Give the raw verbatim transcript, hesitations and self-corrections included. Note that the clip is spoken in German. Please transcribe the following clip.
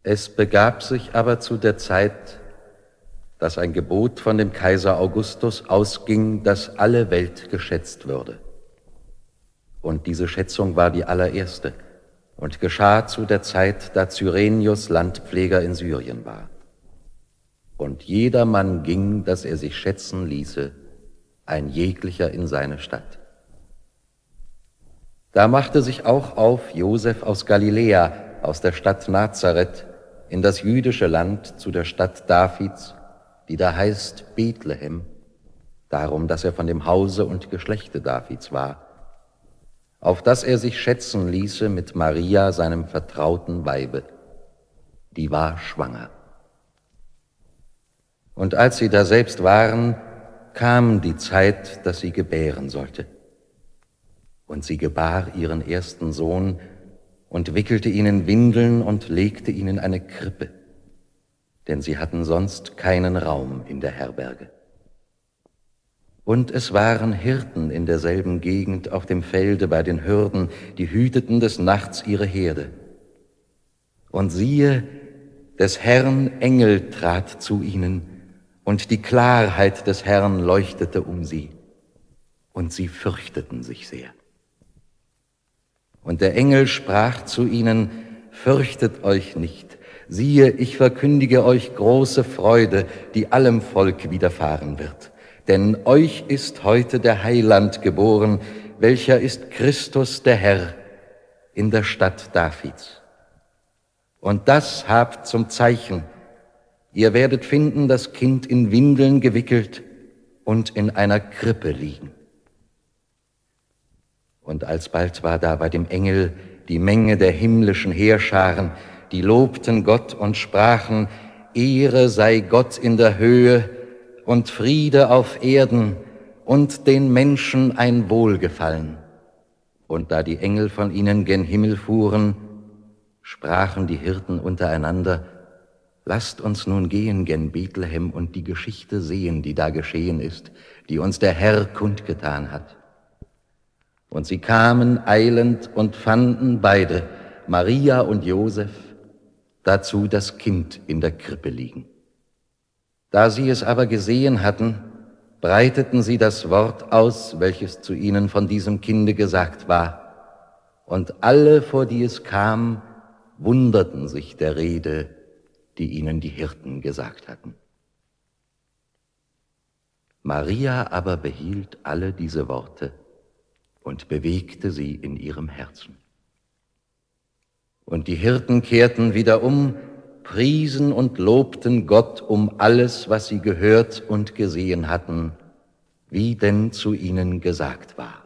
Es begab sich aber zu der Zeit, dass ein Gebot von dem Kaiser Augustus ausging, dass alle Welt geschätzt würde. Und diese Schätzung war die allererste und geschah zu der Zeit, da Cyrenius Landpfleger in Syrien war. Und jedermann ging, dass er sich schätzen ließe, ein jeglicher in seine Stadt. Da machte sich auch auf Josef aus Galiläa, aus der Stadt Nazareth, in das jüdische Land zu der Stadt Davids, die da heißt Bethlehem, darum, dass er von dem Hause und Geschlechte Davids war, auf dass er sich schätzen ließe mit Maria, seinem vertrauten Weibe, die war schwanger. Und als sie daselbst waren, kam die Zeit, dass sie gebären sollte. Und sie gebar ihren ersten Sohn und wickelte ihn in Windeln und legte ihn in eine Krippe, denn sie hatten sonst keinen Raum in der Herberge. Und es waren Hirten in derselben Gegend auf dem Felde bei den Hürden, die hüteten des Nachts ihre Herde. Und siehe, des Herrn Engel trat zu ihnen, und die Klarheit des Herrn leuchtete um sie, und sie fürchteten sich sehr. Und der Engel sprach zu ihnen: Fürchtet euch nicht, siehe, ich verkündige euch große Freude, die allem Volk widerfahren wird. Denn euch ist heute der Heiland geboren, welcher ist Christus der Herr, in der Stadt Davids. Und das habt zum Zeichen: Ihr werdet finden das Kind in Windeln gewickelt und in einer Krippe liegen. Und alsbald war da bei dem Engel die Menge der himmlischen Heerscharen, die lobten Gott und sprachen: Ehre sei Gott in der Höhe und Friede auf Erden und den Menschen ein Wohlgefallen. Und da die Engel von ihnen gen Himmel fuhren, sprachen die Hirten untereinander: Lasst uns nun gehen gen Bethlehem und die Geschichte sehen, die da geschehen ist, die uns der Herr kundgetan hat. Und sie kamen eilend und fanden beide, Maria und Josef, dazu das Kind in der Krippe liegen. Da sie es aber gesehen hatten, breiteten sie das Wort aus, welches zu ihnen von diesem Kinde gesagt war. Und alle, vor die es kam, wunderten sich der Rede, die ihnen die Hirten gesagt hatten. Maria aber behielt alle diese Worte und bewegte sie in ihrem Herzen. Und die Hirten kehrten wieder um, priesen und lobten Gott um alles, was sie gehört und gesehen hatten, wie denn zu ihnen gesagt war.